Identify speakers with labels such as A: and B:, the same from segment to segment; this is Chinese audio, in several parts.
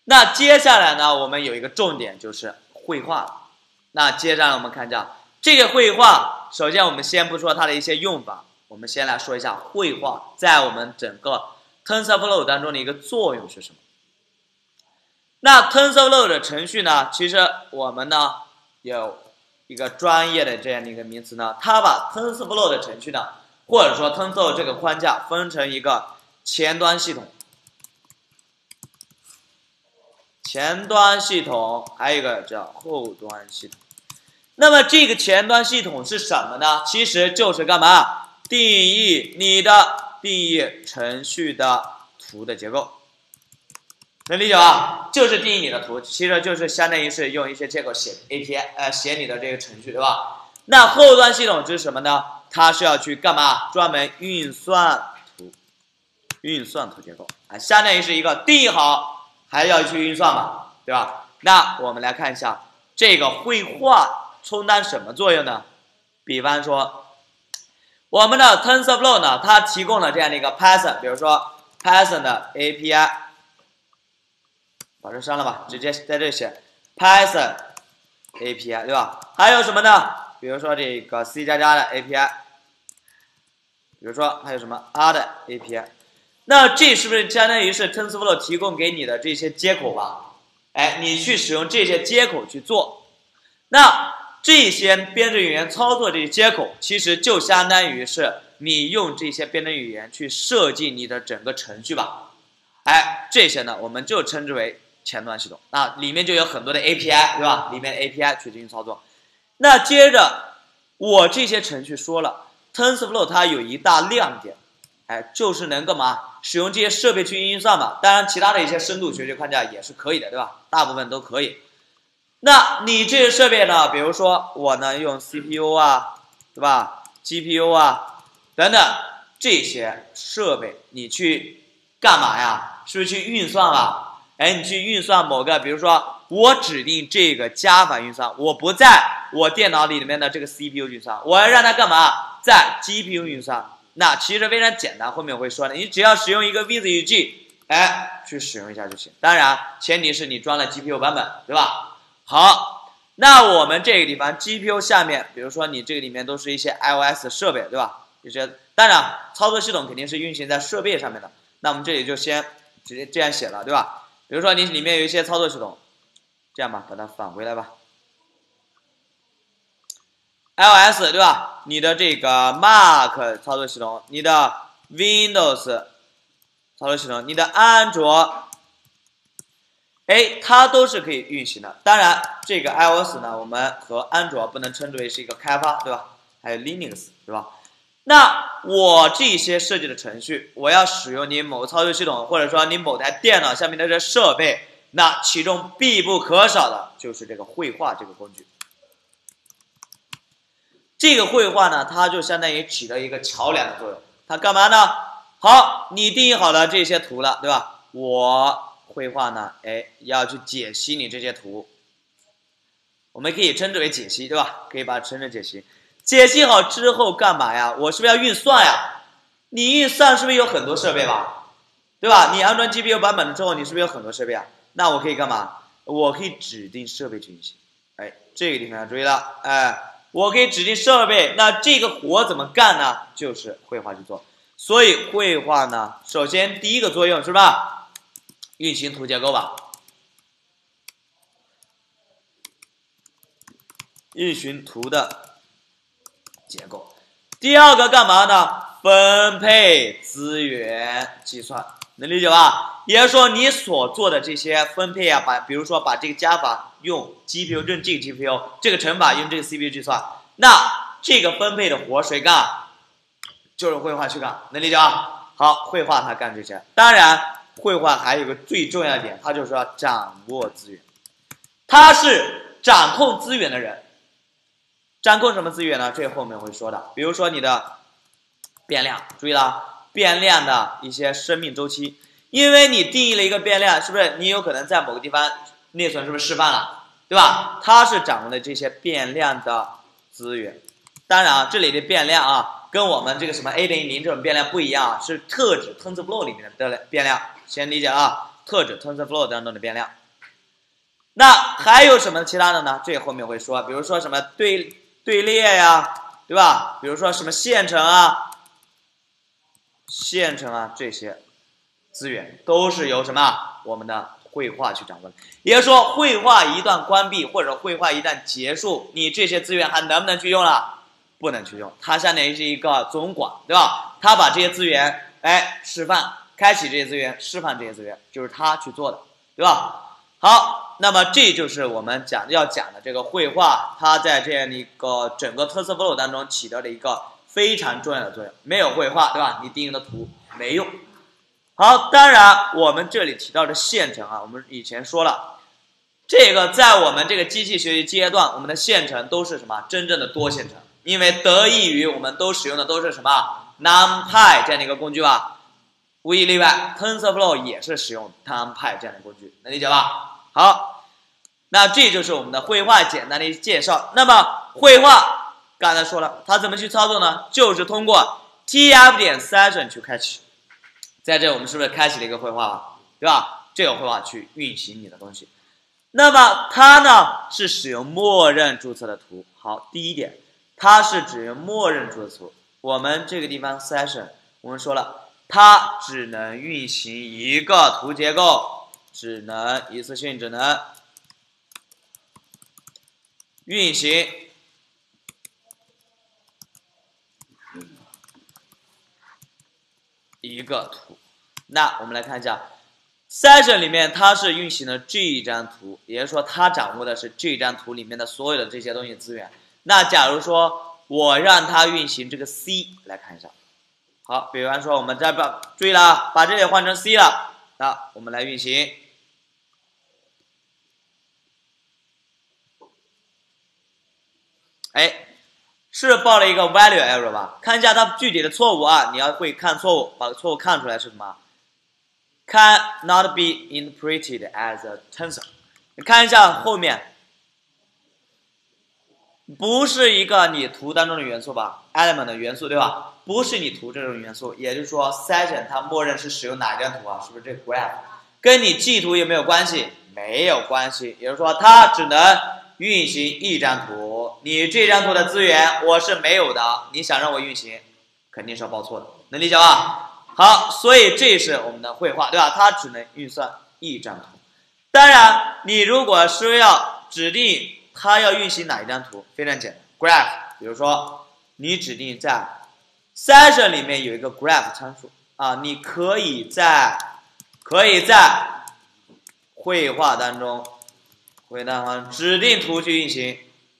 A: 那接下来呢，我们有一个重点就是绘画。那接下来我们看一下这个绘画，首先我们先不说它的一些用法，我们先来说一下绘画在我们整个 TensorFlow 当中的一个作用是什么。那 TensorFlow 的程序呢，其实我们呢有一个专业的这样的一个名词呢，它把 TensorFlow 的程序呢，或者说 TensorFlow 这个框架分成一个前端系统。前端系统还有一个叫后端系统。那么这个前端系统是什么呢？其实就是干嘛？定义程序的图的结构，能理解吧？就是定义你的图，其实就是相当于是用一些结构写 API， 写你的这个程序，对吧？那后端系统是什么呢？它是要去干嘛？专门运算图结构啊，相当于是一个定义好，还要去运算嘛，对吧？那我们来看一下这个绘画充当什么作用呢？比方说，我们的 TensorFlow 呢，它提供了这样的一个 Python， 比如说 Python 的 API， 把这删了吧，直接在这里写 Python API， 对吧？还有什么呢？比如说这个 C++ 的 API， 比如说还有什么 R 的 API， 那这是不是相当于是 TensorFlow 提供给你的这些接口吧？哎，你去使用这些接口去做，那这些编程语言操作这些接口，其实就相当于是你用这些编程语言去设计你的整个程序吧。哎，这些呢，我们就称之为前端系统。那里面就有很多的 API， 对吧？里面的 API 去进行操作。那接着，我这些程序说了 ，TensorFlow 它有一大亮点，哎，就是能干嘛？使用这些设备去运算嘛。当然，其他的一些深度学习框架也是可以的，对吧？大部分都可以。那你这些设备呢？比如说我呢用 CPU 啊，对吧 ？GPU 啊等等这些设备，你去干嘛呀？是不是去运算啊？哎，你去运算某个，比如说我指定这个加法运算，我不在我电脑里面的这个 CPU 运算，我要让它干嘛？在 GPU 运算。那其实非常简单，后面我会说的，你只要使用一个 Viz 语句，哎，去使用一下就行。当然，前提是你装了 GPU 版本，对吧？好，那我们这个地方 GPU 下面，比如说你这个里面都是一些 iOS 设备，对吧？一些当然操作系统肯定是运行在设备上面的。那我们这里就先直接这样写了，对吧？比如说你里面有一些操作系统，这样吧，把它返回来吧。iOS 对吧？你的这个 Mac 操作系统，你的 Windows 操作系统，你的安卓。哎，它都是可以运行的。当然，这个 iOS 呢，我们和安卓不能称之为是一个开发，对吧？还有 Linux， 对吧？那我这些设计的程序，我要使用你某操作系统，或者说你某台电脑下面的这设备，那其中必不可少的就是这个绘画这个工具。这个绘画呢，它就相当于起了一个桥梁的作用。它干嘛呢？好，你定义好了这些图了，对吧？我绘画呢，哎，要去解析你这些图，我们可以称之为解析，对吧？可以把它称之为解析。解析好之后干嘛呀？我是不是要运算呀？你运算是不是有很多设备吧？对吧？你安装 GPU 版本了之后，你是不是有很多设备啊？那我可以干嘛？我可以指定设备去运行。哎，这个地方要注意了，哎，我可以指定设备。那这个活怎么干呢？就是绘画去做。所以绘画呢，首先第一个作用是吧？运行图结构吧，运行图的结构。第二个干嘛呢？分配资源计算，能理解吧？也就是说，你所做的这些分配啊，比如说把这个加法用 GPU 用这个 GPU， 这个乘法用这个 CPU 计算，那这个分配的活谁干？就是绘画去干，能理解吧？好，绘画它干这些，当然。绘画还有一个最重要的点，它就是要掌握资源，它是掌控资源的人。掌控什么资源呢？这后面会说的。比如说你的变量，注意了，变量的一些生命周期，因为你定义了一个变量，是不是你有可能在某个地方内存是不是释放了，对吧？它是掌握了这些变量的资源。当然啊，这里的变量啊，跟我们这个什么 a 等于0这种变量不一样啊，是特指 TensorFlow 里面的变量。先理解啊， 特指 TensorFlow 当中的变量。那还有什么其他的呢？这个后面会说，比如说什么队列呀，对吧？比如说什么线程啊，这些资源都是由什么我们的绘画去掌握的。也就是说，绘画一旦关闭或者绘画一旦结束，你这些资源还能不能去用了？不能去用，它相当于是一个总管，对吧？它把这些资源，释放，开启这些资源，释放这些资源，就是它去做的，对吧？好，那么这就是我们要讲的这个绘画，它在这样的一个整个TensorFlow当中起到的一个非常重要的作用。没有绘画，对吧？你定义的图没用。好，当然我们这里提到的线程啊，我们以前说了，这个在我们这个机器学习阶段，我们的线程都是什么？真正的多线程，因为得益于我们都使用的都是什么 NumPy 这样的一个工具吧，无一例外 ，TensorFlow 也是使用 NumPy 这样的工具，能理解吧？好，那这就是我们的绘画简单的介绍。那么绘画刚才说了，它怎么去操作呢？就是通过 tf.session 去开启。在这我们是不是开启了一个绘画了，对吧？这个绘画去运行你的东西。那么它呢是使用默认注册的图。好，第一点，它是只用默认注册图。我们这个地方 session， 我们说了，它只能运行一个图结构，只能一次性只能运行一个图。那我们来看一下 session 里面它是运行了这一张图，也就是说它掌握的是这张图里面的所有的这些东西资源。那假如说我让它运行这个 C， 来看一下。好，比方说我们这注意了，把这里换成 C 了，那我们来运行。是报了一个 value error 吧？看一下它具体的错误啊，你要会看错误，把错误看出来是什么？Cannot be interpreted as a tensor。你看一下后面，不是一个你图当中的元素吧 ？element 的元素对吧？不是你图这种元素，也就是说 session 它默认是使用哪张图啊？是不是这个 graph？ 跟你记图有没有关系？没有关系，也就是说它只能运行一张图。你这张图的资源我是没有的，你想让我运行，肯定是要报错的，能理解吧？好，所以这是我们的绘画，对吧？它只能运算一张图。当然，你如果是要指定它要运行哪一张图，非常简单 ，graph。比如说，你指定在 session 里面有一个 graph 参数啊，你可以在绘画当中指定图去运行。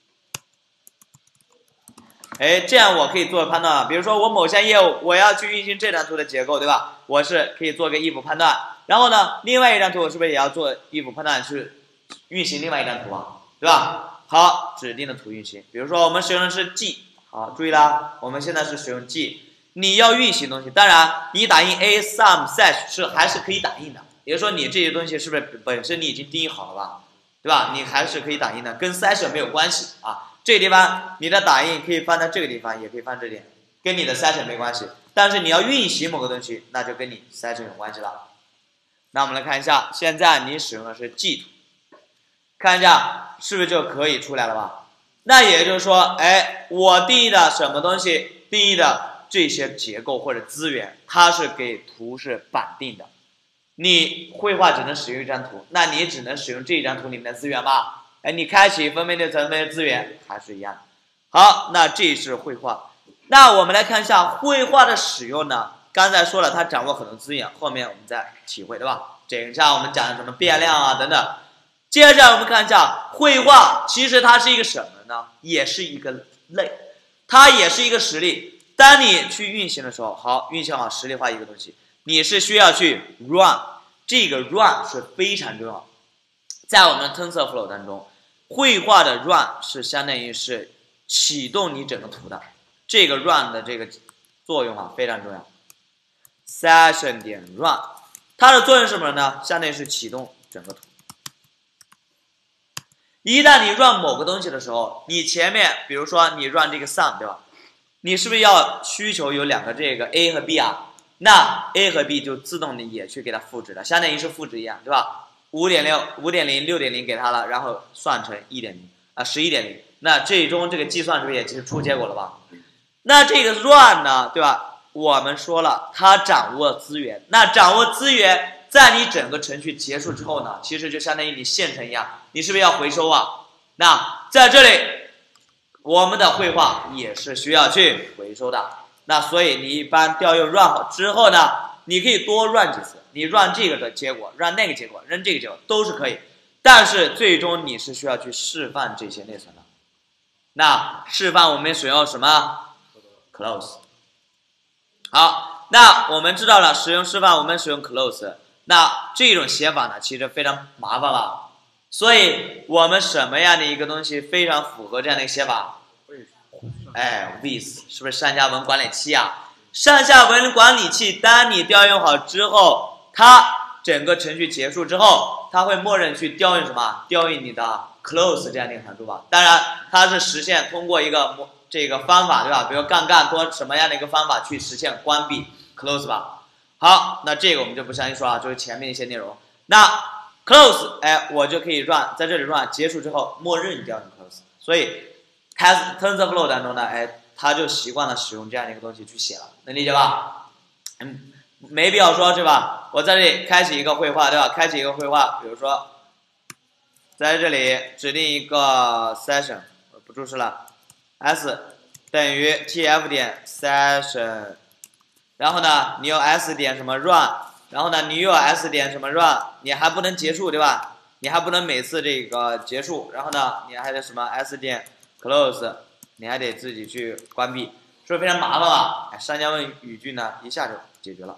A: 这样我可以做判断啊，比如说我某项业务我要去运行这张图的结构，对吧？我是可以做个 if 判断，然后呢，另外一张图我是不是也要做 if 判断去运行另外一张图啊，对吧？好，指定的图运行，比如说我们使用的是 G， 好，注意啦，我们现在是使用 G， 你要运行东西，当然你打印 a sum set 还是可以打印的，也就是说你这些东西是不是本身你已经定义好了吧，对吧？你还是可以打印的，跟 session 没有关系啊。这个地方你的打印可以放在这个地方，也可以放这里，跟你的 session 没关系。但是你要运行某个东西，那就跟你 session 有关系了。那我们来看一下，现在你使用的是 G 图，看一下是不是就可以出来了吧？那也就是说，我定义的什么东西，定义的这些结构或者资源，它是给图是绑定的。你绘画只能使用一张图，那你只能使用这一张图里面的资源吧？你开启分配的层面资源还是一样的。好，那这是绘画。那我们来看一下绘画的使用呢？刚才说了，它掌握很多资源，后面我们再体会，对吧？这个像我们讲的什么变量啊等等。接着我们看一下绘画，其实它是一个什么呢？也是一个类，它也是一个实例。当你去运行的时候，好，运行好实例化一个东西，你是需要去 run， 这个 run 是非常重要。在我们的 TensorFlow 当中，绘画的 run 是相当于是启动你整个图的，这个 run 的这个作用啊非常重要。session 点 run， 它的作用是什么呢？相当于是启动整个图。一旦你 run 某个东西的时候，你前面比如说你 run 这个 sum， 对吧？你是不是要需求有两个这个 a 和 b 啊？ 那 A 和 B 就自动的也去给它赋值了，相当于是赋值一样，对吧？5.6、5.0、6.0给它了，然后算成1.0啊，11.0。那最终这个计算是不是也其实出结果了吧？那这个 run 呢，对吧？我们说了，它掌握资源，那掌握资源，在你整个程序结束之后呢，其实就相当于你线程一样，你是不是要回收啊？那在这里，我们的绘画也是需要去回收的。那所以你一般调用 run 好之后呢，你可以多 run 几次，你 run 这个的结果 ，run 那个结果，扔这个结果都是可以。但是最终你是需要去释放这些内存的。那释放我们使用什么 ？close。好，那我们知道了使用释放，我们使用 close。那这种写法呢，其实非常麻烦了。所以我们什么样的一个东西非常符合这样的一个写法？哎 ，with 是不是上下文管理器啊？上下文管理器，当你调用好之后，它整个程序结束之后，它会默认去调用什么？调用你的 close 这样的一个函数吧。当然，它是实现通过一个这个方法，对吧？比如杠杠多什么样的一个方法去实现关闭 close 吧。好，那这个我们就不详细说了，就是前面一些内容。那 close， 哎，我就可以 run 在这里 run 结束之后，默认调用 close。所以 TensorFlow 当中呢，哎，它就习惯了使用这样的一个东西去写了，能理解吧？没必要说是吧？我在这里开启一个绘画，对吧？开启一个绘画，比如说在这里指定一个 session， 我不注释了 ，s 等于 tf 点 session， 然后呢，你有 s 点什么 run， 然后呢，你又有 s 点什么 run， 你还不能结束，对吧？你还不能每次这个结束，然后呢，你还得什么 s 点 close， 你还得自己去关闭，是不是非常麻烦啊？哎，上下文语句呢，一下就解决了。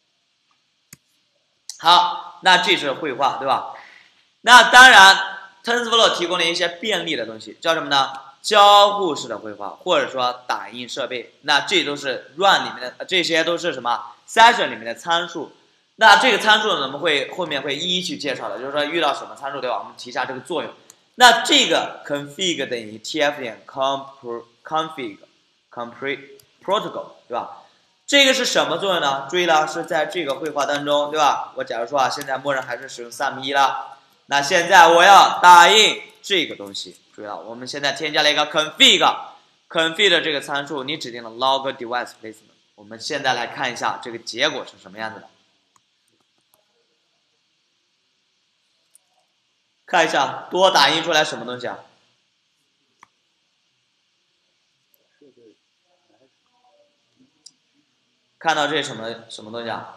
A: 好，那这是绘画，对吧？那当然 ，TensorFlow 提供了一些便利的东西，叫什么呢？交互式的绘画，或者说打印设备。那这都是 Run 里面的，这些都是什么 Session 里面的参数。那这个参数呢，我们会后面会一一去介绍的，就是说遇到什么参数，对吧？我们提一下这个作用。那这个 config 等于 tf 点 config complete protocol， 对吧？这个是什么作用呢？注意了，是在这个绘画当中，对吧？我假如说啊，现在默认还是使用3:1了，那现在我要打印这个东西，注意了，我们现在添加了一个 config 的这个参数，你指定了 log device placement。我们现在来看一下这个结果是什么样子的，看一下多打印出来什么东西啊？看到这是什么东西啊？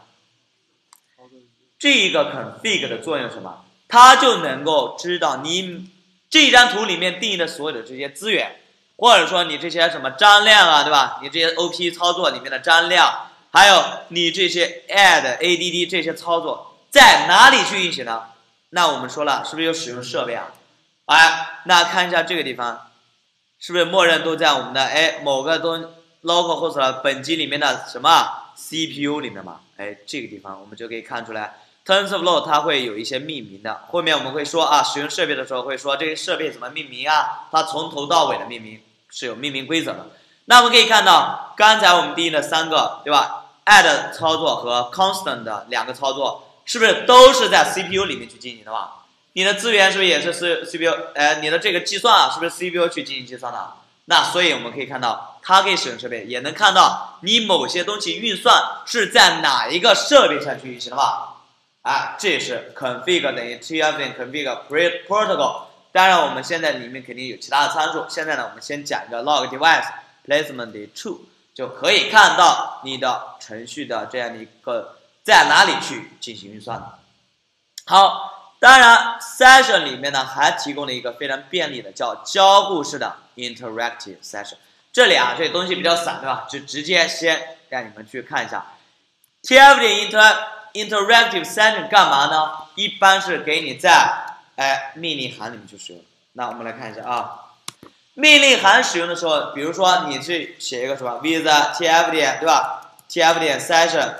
A: 这个 config 的作用是什么？它就能够知道你这张图里面定义的所有的这些资源，或者说你这些什么张量啊，对吧？你这些 OP 操作里面的张量，还有你这些 add、add 这些操作在哪里去运行呢？那我们说了，是不是有使用设备啊？哎，那看一下这个地方，是不是默认都在我们的某个local host 本机里面的什么 CPU 里面嘛？哎，这个地方我们就可以看出来 ，TensorFlow 它会有一些命名的。后面我们会说啊，使用设备的时候会说这个设备怎么命名啊？它从头到尾的命名是有命名规则的。那我们可以看到，刚才我们定义的3个，对吧 ？add 操作和 constant 的2个操作，是不是都是在 CPU 里面去进行的吧？你的资源是不是也是 CPU？ 你的这个计算啊，是不是 CPU 去进行计算的？那所以我们可以看到，它可以使用设备，也能看到你某些东西运算是在哪一个设备上去运行的吧？啊，这也是 config 等于 tf 点 config protocol。当然，我们现在里面肯定有其他的参数。现在呢，我们先讲一个 log device placement true， 就可以看到你的程序的这样的一个在哪里去进行运算的。好，当然 session 里面呢还提供了一个非常便利的叫交互式的 interactive session。这里啊，这东西比较散，对吧？就直接先让你们去看一下 tf 点 interactive session 干嘛呢？一般是给你在命令函里面去使用。那我们来看一下啊，命令函使用的时候，比如说你去写一个什么 with tf 点，对吧 ？tf 点 session，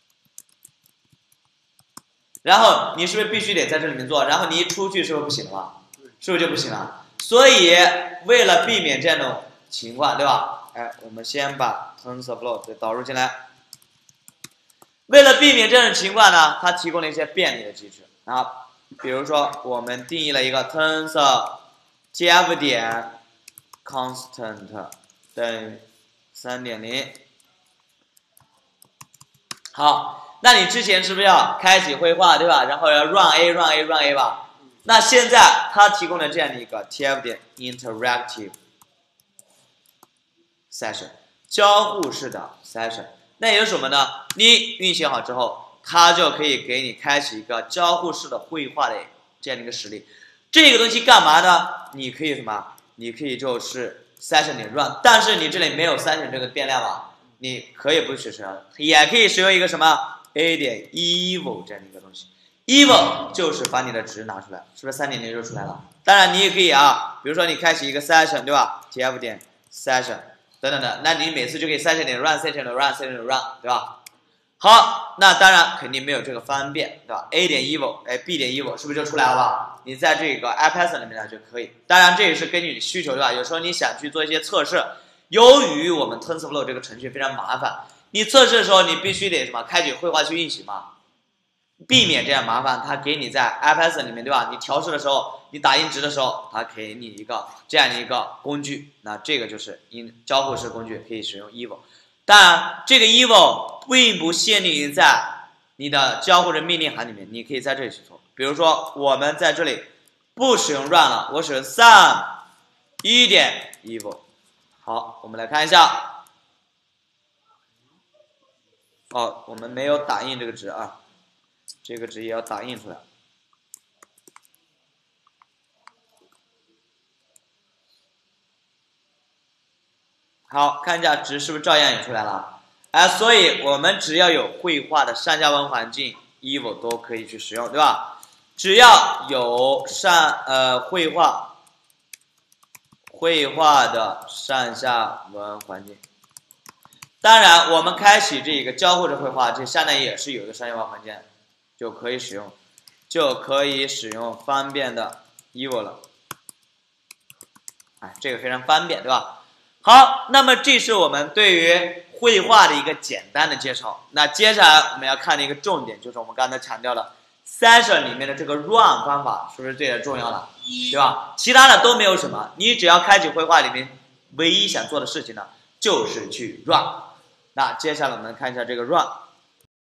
A: 然后你是不是必须得在这里面做？然后你一出去是不是不行了吧？是不是就不行了？所以为了避免这种情况，对吧？我们先把 TensorFlow 导入进来。 为了避免这种情况呢，它提供了一些便利的机制啊，比如说我们定义了一个 tensor tf 点 constant 等于 3.0。好，那你之前是不是要开启绘画，对吧？然后要 run a 吧？那现在它提供了这样的一个 tf 点 interactive session 交互式的 session。那也就是什么呢？你运行好之后，它就可以给你开启一个交互式的绘画的这样的一个实例。这个东西干嘛呢？你可以什么？你可以就是 session 点 run， 但是你这里没有 session 这个变量吧？你可以不去使用，也可以使用一个什么 a 点 eval 这样的一个东西。eval 就是把你的值拿出来，是不是 3.0 就出来了？当然你也可以啊，比如说你开启一个 session， 对吧 ？tf 点 session。等等的，那你每次就可以session点 run， session 点 run， session 点 run， 对吧？好，那当然肯定没有这个方便，对吧 ？a 点 eval， b 点 eval 是不是就出来了吧？你在这个 IPython 里面呢就可以。当然这也是根据你需求，对吧？有时候你想去做一些测试，由于我们 TensorFlow 这个程序非常麻烦，你测试的时候你必须得什么开启绘画去运行嘛，避免这样麻烦，它给你在 IPython 里面，对吧？你调试的时候，你打印值的时候，它给你一个这样的一个工具，那这个就是交互式工具，可以使用 eval。当然，这个 eval 并不限定于在你的交互式命令行里面，你可以在这里去做。比如说，我们在这里不使用 run 了，我使用 sum 1点 eval。好，我们来看一下。哦，我们没有打印这个值啊。这个值也要打印出来。好，看一下值是不是照样也出来了？哎，所以我们只要有绘画的上下文环境 ，eval 都可以去使用，对吧？只要有绘画的上下文环境。当然，我们开启这个交互式绘画，这下面也是有一个上下文环境。就可以使用方便的 eval 了，哎，这个非常方便，对吧？好，那么这是我们对于绘画的一个简单的介绍。那接下来我们要看的一个重点，就是我们刚才强调的 session 里面的这个 run 方法，是不是最重要的，对吧？其他的都没有什么，你只要开启绘画里面唯一想做的事情呢，就是去 run。那接下来我们看一下这个 run。